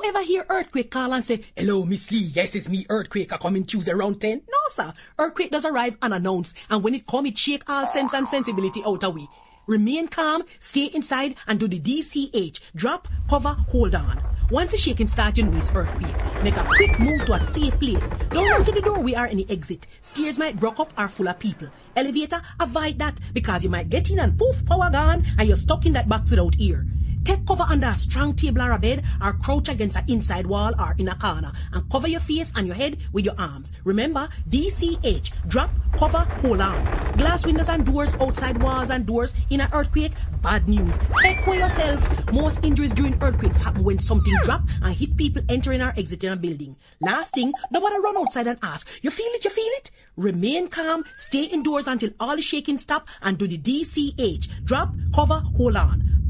ever hear earthquake call and say, "Hello, Miss Lee, yes, it's me, earthquake, I come in Tuesday around 10? No, sir. Earthquake does arrive unannounced, and when it come, it shake all sense and sensibility out of we. Remain calm, stay inside, and do the DCH. Drop, cover, hold on. Once the shaking starts, you know it's earthquake. Make a quick move to a safe place. Don't run to the door, we are in the exit. Stairs might block up or full of people. Elevator, avoid that, because you might get in and poof, power gone, and you're stuck in that box without ear. Take cover under a strong table or a bed, or crouch against an inside wall or in a corner, and cover your face and your head with your arms. Remember, DCH, drop, cover, hold on. Glass windows and doors, outside walls and doors in an earthquake, bad news. Take care yourself. Most injuries during earthquakes happen when something drop and hit people entering or exiting a building. Last thing, nobody run outside and ask, you feel it, you feel it? Remain calm, stay indoors until all the shaking stop, and do the DCH, drop, cover, hold on.